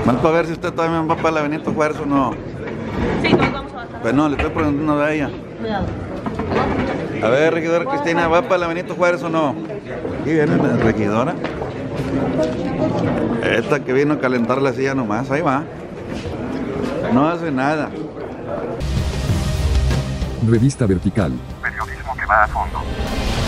Más para ver si usted todavía va para la Benito Juárez o no. Sí, nos vamos a bajar. Pues no, le estoy preguntando a ella. Cuidado. A ver, regidora Cristina, ¿va para la Benito Juárez o no? Aquí viene la regidora. Esta que vino a calentar la silla nomás, ahí va. No hace nada. Revista Vertical. Periodismo que va a fondo.